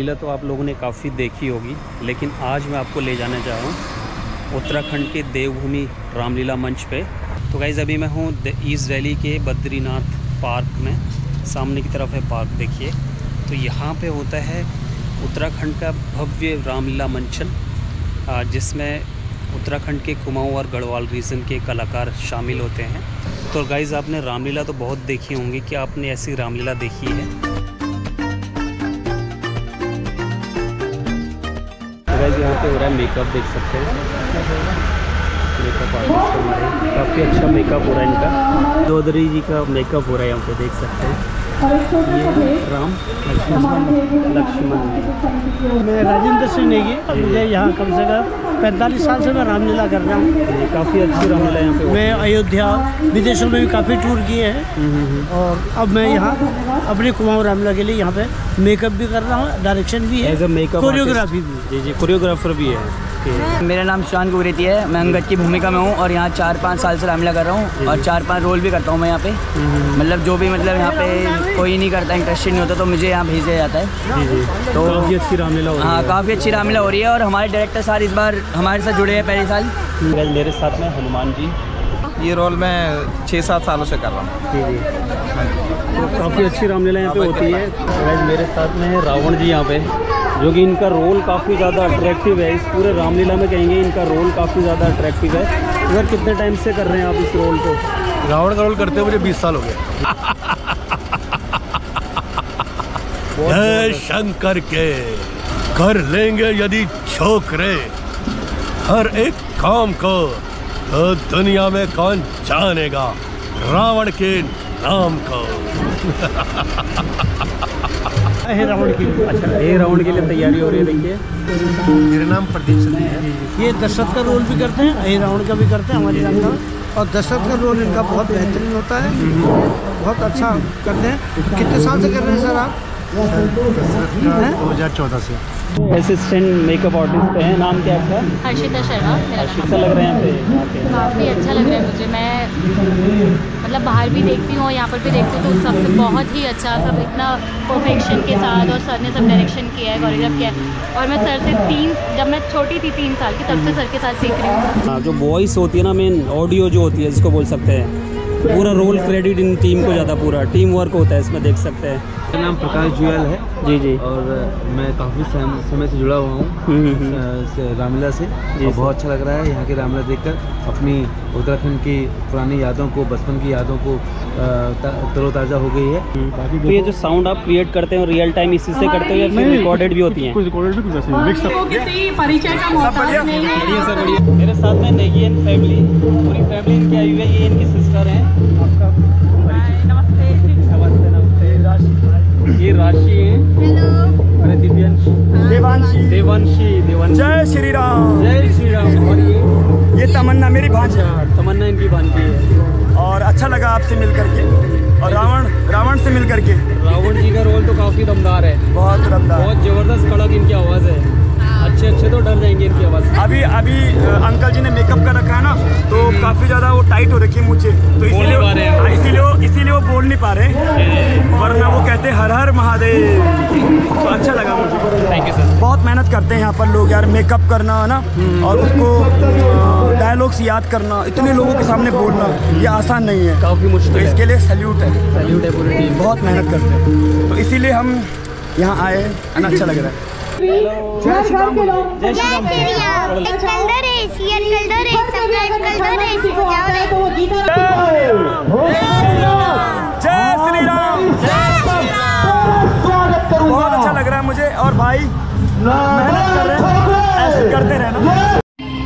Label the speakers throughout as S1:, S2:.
S1: रामलीला तो आप लोगों ने काफ़ी देखी होगी, लेकिन आज मैं आपको ले जाने जा रहा हूँ उत्तराखंड के देवभूमि रामलीला मंच पे। तो गाइज़ अभी मैं हूँ ईस्ट दिल्ली के बद्रीनाथ पार्क में, सामने की तरफ है पार्क देखिए। तो यहाँ पे होता है उत्तराखंड का भव्य रामलीला मंचन, जिसमें उत्तराखंड के कुमाऊँ और गढ़वाल रीजन के कलाकार शामिल होते हैं। तो गाइज़ आपने रामलीला तो बहुत देखी होंगी, कि आपने ऐसी रामलीला देखी है? तो गाइज़ यहाँ पे हो रहा है मेकअप, देख सकते हैं मेकअप आर्टिस्ट हमारे, काफ़ी अच्छा मेकअप हो रहा है इनका। चौधरी जी का मेकअप हो रहा है यहाँ पे, देख सकते हैं। ये राम लक्ष्मण।
S2: मैं राजेंद्र सिंह नेगी, मुझे यहाँ कम से कम 45 साल से मैं रामलीला कर रहा हूँ।
S1: काफ़ी अच्छी रामलीला यहाँ पे।
S2: मैं अयोध्या विदेशों में भी काफ़ी टूर किए हैं, और अब मैं यहाँ अपने कुमाऊँ रामलीला के लिए यहाँ पे मेकअप भी कर रहा हूँ, डायरेक्शन भी है,
S1: एज ए मेकअप
S2: कोरियोग्राफी भी।
S1: जी जी, कोरियोग्राफर भी है।
S3: मेरा नाम शान गुरेती है, मैं अंगद की भूमिका में हूँ और यहाँ 4-5 साल से रामलीला कर रहा हूँ, और 4-5 रोल भी करता हूँ मैं यहाँ पे। मतलब जो भी मतलब यहाँ पे कोई नहीं करता, इंटरेस्टेड नहीं होता, तो मुझे यहाँ भेजा जाता है।
S1: जी जी, तो काफ़ी अच्छी रामलीला हो रही है।
S3: हाँ, काफ़ी अच्छी रामलीला हो रही है, और हमारे डायरेक्टर साहब इस बार हमारे साथ जुड़े हैं पहले साल।
S1: मेरे साथ में हनुमान जी,
S4: ये रोल मैं 6-7 सालों से कर रहा हूँ।
S1: जी जी, तो काफ़ी अच्छी रामलीला यहाँ पे होती है। मेरे साथ में है रावण जी यहाँ पे, जो कि इनका रोल काफ़ी ज़्यादा अट्रैक्टिव है। इस पूरे रामलीला में कहेंगे इनका रोल काफ़ी ज़्यादा अट्रैक्टिव है। सर कितने टाइम से कर रहे हैं आप इस रोल को?
S5: रावण का रोल करते हुए मुझे 20 साल हो गए। जय शंकर के कर लेंगे यदि छोकरे हर एक काम को, तो दुनिया में कौन जानेगा रावण के नाम को।
S2: रावण के लिए,
S1: अच्छा, ये रावण के लिए तैयारी हो रही है। देखिए
S5: मेरा नाम प्रदीप सिंह है।
S2: ये दशरथ का रोल भी करते हैं, रावण का भी करते हैं हमारी रामलीला में, और दशरथ का रोल इनका बहुत बेहतरीन होता है, बहुत अच्छा करते हैं। कितने साल से कर रहे हैं सर आप?
S5: 2014 से।
S1: असिस्टेंट मेकअप आर्टिस्ट है, नाम क्या है?
S6: हर्षिता शर्मा मेरा नाम।
S1: कैसा लग रहा है यहाँ पे?
S6: काफ़ी अच्छा लग रहा है मुझे। मैं मतलब बाहर भी देखती हूँ, यहाँ पर भी देखती हूँ, तो सबसे बहुत ही अच्छा, सब इतना परफेक्शन के साथ, और सर ने सब डायरेक्शन किया है, कोरियोग्राफ किया है। और मैं सर से जब मैं छोटी थी 3 साल की, तब से सर के साथ सीख रही हूँ।
S1: हाँ, जो वॉइस होती है ना, मेन ऑडियो जो होती है जिसको बोल सकते हैं, पूरा रोल क्रेडिट इन टीम को ज़्यादा, पूरा टीम वर्क होता है इसमें, देख सकते हैं।
S4: मेरा नाम प्रकाश जुएल है।
S1: जी जी,
S4: और मैं काफ़ी समय से जुड़ा हुआ हूँ रामलीला से, और बहुत अच्छा लग रहा है यहाँ की रामलीला देखकर। अपनी उत्तराखंड की पुरानी यादों को, बचपन की यादों को तरोताज़ा हो गई है।
S1: तो ये जो साउंड आप क्रिएट करते हैं रियल टाइम इसी से करते हो, या फिर रिकॉर्डेड भी होती हैं? मेरे साथ में नेगी एंड फैमिली, पूरी फैमिली इनकी आई हुई है। ये इनकी सिस्टर हैं। आपका नमस्ते। नमस्ते नमस्ते। ये राशि है। हेलो। अरे दिव्यांश,
S2: देवांशी,
S1: देवांशी।
S2: जय श्री राम।
S1: जय श्री राम। और
S2: ये तमन्ना मेरी भांजी है।
S1: तमन्ना इनकी भांजी है।
S2: और अच्छा लगा आपसे मिल करके, और रावण से मिल करके।
S1: रावण जी का रोल तो काफ़ी दमदार है,
S2: बहुत दमदार,
S1: बहुत ज़बरदस्त कड़क इनकी आवाज़ है। अच्छे तो डर जाएंगे इनकी आवाज़।
S2: अभी अंकल जी ने मेकअप कर रखा है ना, तो काफ़ी ज़्यादा वो टाइट हो रखी है मुझे, तो इसीलिए वो बोल नहीं पा रहे, वरना वो कहते हर हर महादेव। तो अच्छा लगा मुझे।
S1: Thank you sir.
S2: बहुत मेहनत करते हैं यहाँ पर लोग यार, मेकअप करना है ना, और उसको डायलॉग्स याद करना, इतने लोगों के सामने बोलना, ये आसान नहीं है,
S1: काफ़ी मुश्किल
S2: तो
S1: है।
S2: इसके लिए सैल्यूट है
S1: पूरी टीम,
S2: बहुत मेहनत करते हैं, तो इसीलिए हम यहाँ आए हैं, अच्छा लग रहा है।
S6: जय श्री राम। जय श्री राम। कलर है, सियर कलर है, सब्राइट कलर है, इसको जाओ रे।
S2: जय श्री राम। बहुत अच्छा लग रहा है मुझे, और भाई मेहनत कर रहे हैं, ऐसे करते रहना।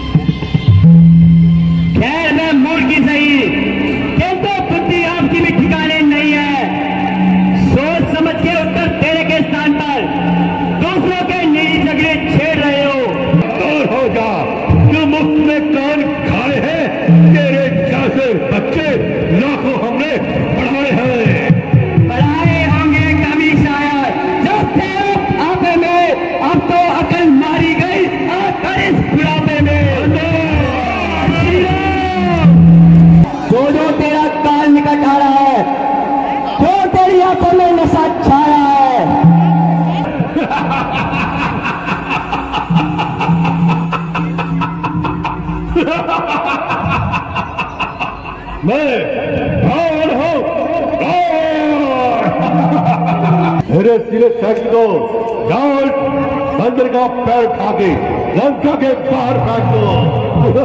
S7: खैर मैं मुर्गी सही, किंतु बुद्धि आपकी भी ठिकाने नहीं है। सोच समझ के उत्तर देने के स्थान पर दूसरों के निजी झगड़े छेड़ रहे हो। दूर हो जा, जो मुफ्त में कान खाए हैं, तेरे जैसे बच्चे लाखों हमने पढ़ाए हैं। पढ़ाए होंगे कभी शायद, जो थे आपे में, अब तो अकल मारी गई आकर इस बुढ़ापे में। जो तेरा काल निकट आ रहा है, जो तेरी आंखों में नशा छाया है।
S5: मैं रावण हूं, मेरे सिरे फेंक दो, रावण बंदर का पैर उठा के लंका के बाहर फेंक दो।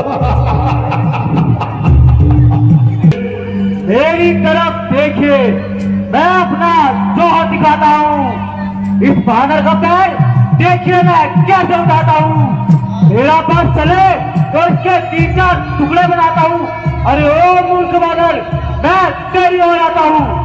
S7: मेरी तरफ देखिए, मैं अपना जोहर दिखाता हूँ। इस बानर का पैर देखिए मैं कैसे उठाता हूँ। मेरा पास चले तो इसके 3-4 टुकड़े बनाता हूँ। अरे ओ मूर्ख बानर, मैं तेरी ओर आता हूँ।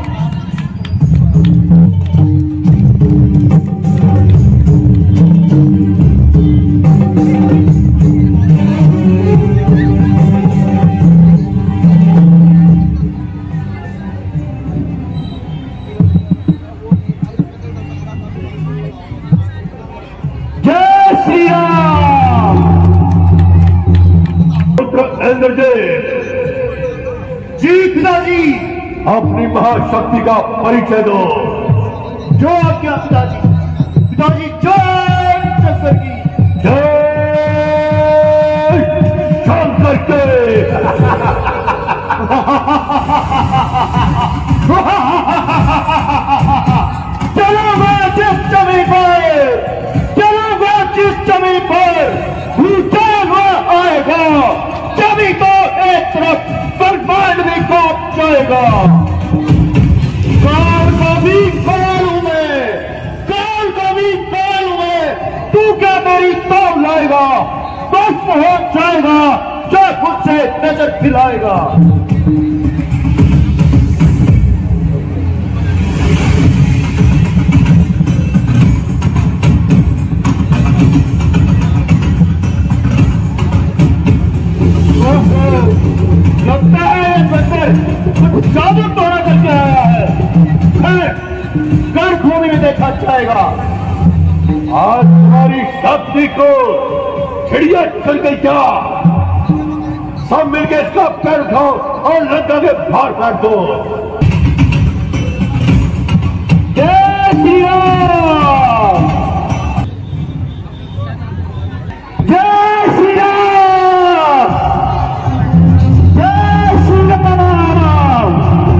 S5: जीतना जी, अपनी महाशक्ति का परिचय दो।
S7: जो आज्ञा पिताजी। पिताजी जय शंकर की।
S5: जय शंकर के।
S7: चलूंगा जिस जमीन पर, चलूंगा जिस जमीन पर भूचाल आएगा, जमीन को एक तरफ बर्बाद भी पहुंच जाएगा। काल को भी काल हूं मैं, काल को भी काल हूं मैं। तू क्या मेरी तौल लाएगा? बस पहुंच जाएगा, जो मुझसे नजर खिलाएगा। लगता है बंदर कुछ जादू टोना करके आया है। कर भूमि में देखा जाएगा।
S5: आज तुम्हारी शक्ति को चिड़िया चल गई क्या? सब मिलकर इसका पैर उठाओ और लंका के बाहर फेंक दो।
S7: जय श्री राम, जय श्री राम, जय श्री राम।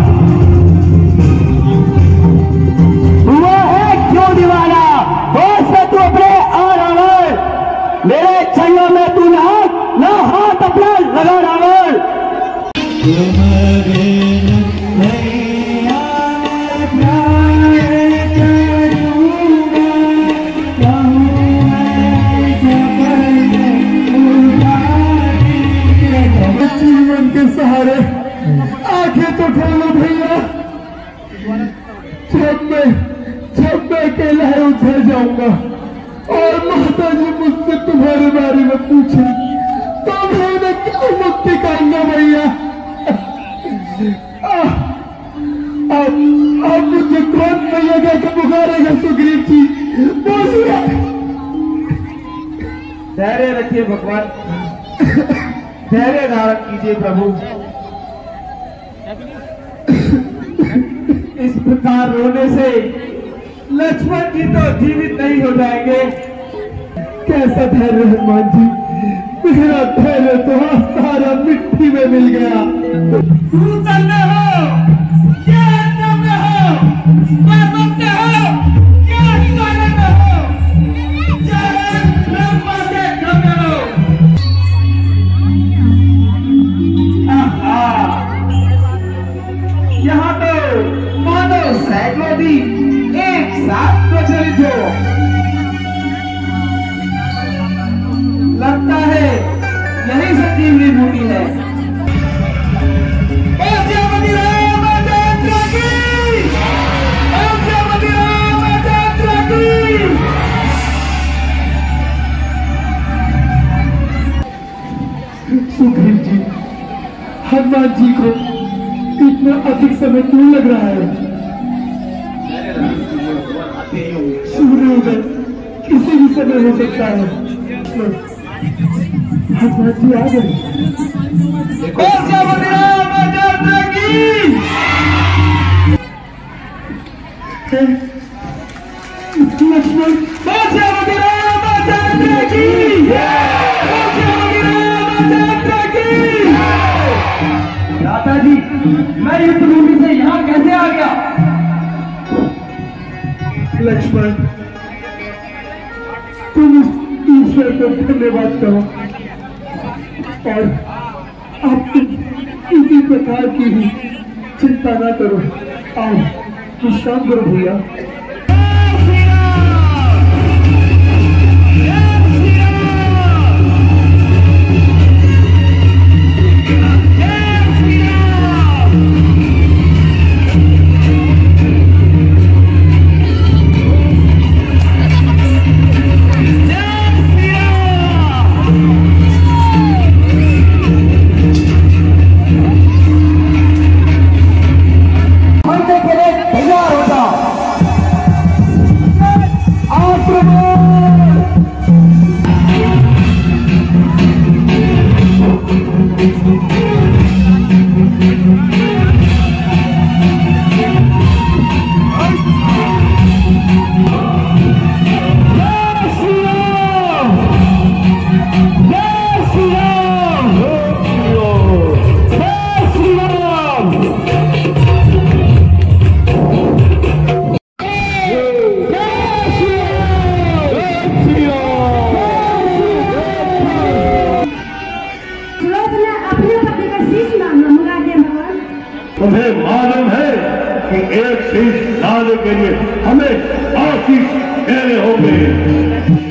S7: हुआ है क्यों दीवाना? होश में तू अपने आ रावण, मेरे छैया में तू ना हाथ अपना लगा रावण। जीवन के सहारे आंखें तो खोलो भैया। जब मैं अकेला है उधर जाऊंगा और माता जी मुझसे तुम्हारे बारे में पूछे तो मैं उन्हें क्या मुक्ति कहूंगा भैया? अब मुझे कौन भैया क्या पुकारेगा? सुग्रीव जी बोलिए। धैर्य रखिए भगवान, धैर्य धारण कीजिए प्रभु। इस प्रकार रोने से लक्ष्मण जी तो जीवित नहीं हो जाएंगे। कैसा धैर्य हनुमान जी, मेरा धैर्य तो सारा मिट्टी में मिल गया। सूतल में हो क्या अंदर में हो, पर्वत में हो क्या सागर में हो, चाहे ब्रह्मा के घर में हो। यहाँ तो मानो सैकड़ों भी एक साथ प्रचलित हो। लगता है यही संजीवनी बूटी है। सुग्रीव जी, हनुमान जी को इतना अधिक समय क्यों लग रहा है? सूर्योदय किसी भी समय हो सकता है। हनुमान जी आ गए। लक्ष्मण माता युद्ध भूमि से यहाँ कैसे आ गया? लक्ष्मण, तुम ईश्वर को धन्यवाद करो और आप किसी प्रकार की ही चिंता ना करो। आओ विश्राम करो भैया।
S5: तुम्हें मालूम है कि एक शीश लाने के लिए हमें आशीष देने होंगे।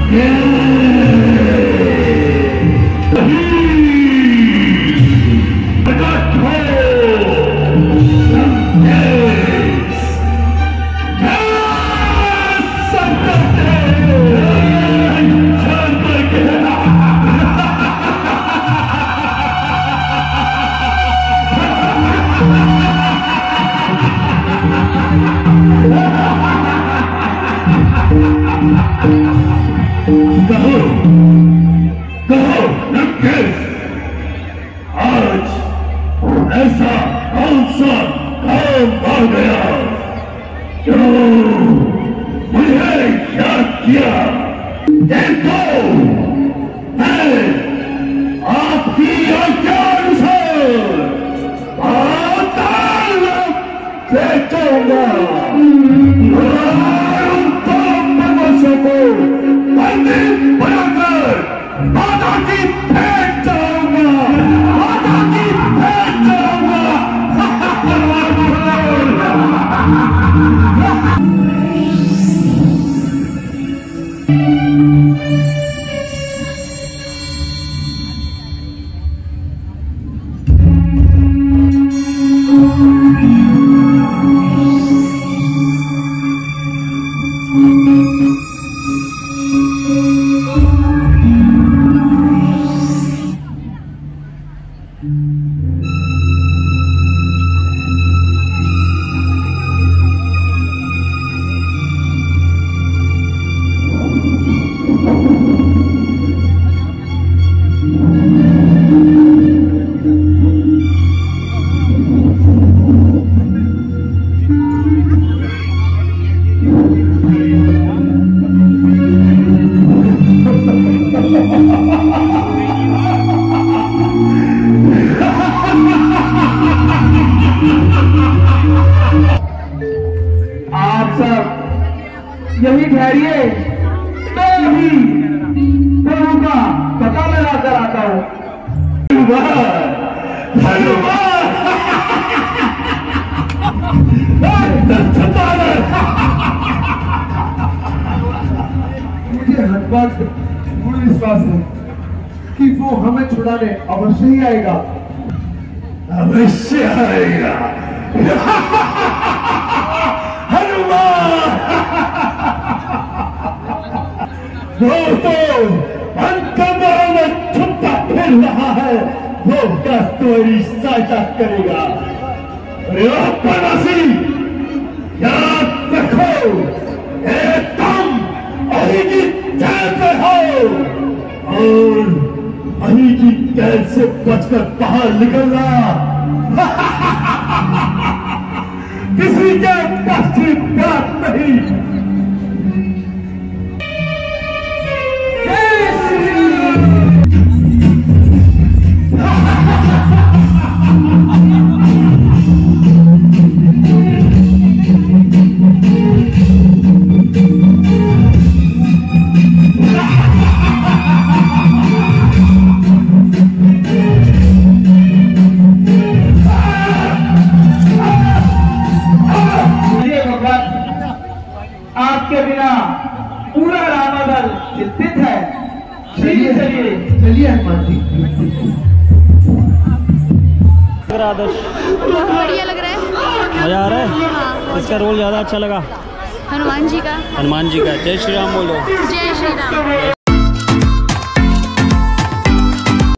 S5: कहो कहो लंकेश, आज ऐसा कौन सा काम आ गया जो मुझे याद किया? देखो, मैं आपकी आज्ञानुसार पाताल भेजूंगा और उनको मनुष्य को मंदिर बनाकर माता की भेंट जाऊंगा, माता की भेंट जाऊंगा।
S7: यही ठहरिए, मैं ही प्रभु का पता लगा कर आता हूँ। मुझे हनुमान से पूर्ण विश्वास है कि वो हमें छुड़ाने अवश्य ही आएगा।
S5: अवश्य आएगा हनुमान। दोस्तों, अंकमरण में छुपा फिर रहा है, वो क्या तुम्हारी सहायता करेगा? प्रवासी याद रखो, तुम अही की जेल में हो और अही की कैद से बचकर बाहर निकलना किसी के बस की बात नहीं।
S7: चलिए चलिए चलिए हनुमान जी।
S1: आदर्श
S6: बढ़िया लग रहा है।
S1: मज़ा आ रहा है।
S6: हाँ,
S1: इसका रोल ज़्यादा अच्छा लगा?
S6: हनुमान जी का।
S1: हनुमान जी का। जय श्री राम बोलो।
S6: जय श्री राम।